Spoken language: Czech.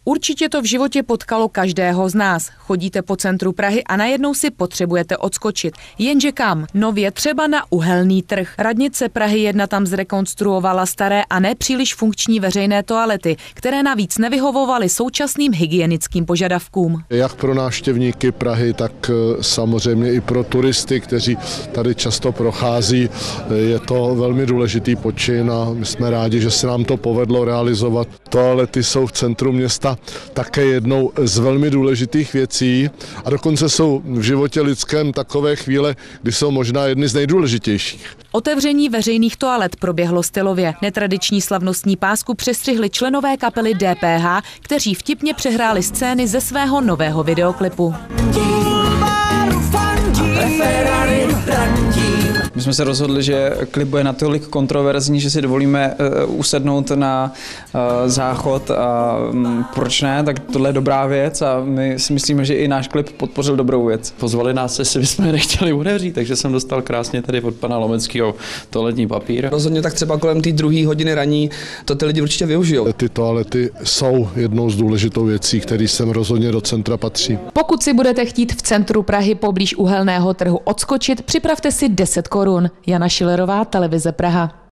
Určitě to v životě potkalo každého z nás. Chodíte po centru Prahy a najednou si potřebujete odskočit. Jenže kam? Nově třeba na Uhelný trh. Radnice Prahy 1 tam zrekonstruovala staré a nepříliš funkční veřejné toalety, které navíc nevyhovovaly současným hygienickým požadavkům. Jak pro návštěvníky Prahy, tak samozřejmě i pro turisty, kteří tady často prochází, je to velmi důležitý počin a my jsme rádi, že se nám to povedlo realizovat. Toalety jsou v centru města také jednou z velmi důležitých věcí a dokonce jsou v životě lidském takové chvíle, kdy jsou možná jedny z nejdůležitějších. Otevření veřejných toalet proběhlo stylově. Netradiční slavnostní pásku přestřihli členové kapely DPH, kteří vtipně přehráli scény ze svého nového videoklipu. My jsme se rozhodli, že klip bude natolik kontroverzní, že si dovolíme usednout na záchod a proč ne, tak tohle je dobrá věc a my si myslíme, že i náš klip podpořil dobrou věc. Pozvali nás, jestli bychom je nechtěli otevřít, takže jsem dostal krásně tady od pana Lomeckého toaletní papír. Rozhodně tak třeba kolem té 2. hodiny ranní to ty lidi určitě využijou. Ty toalety jsou jednou z důležitou věcí, které sem rozhodně do centra patří. Pokud si budete chtít v centru Prahy poblíž Uhelného trhu odskočit, připravte si 10 korun. Jana Šilerová, Televize Praha.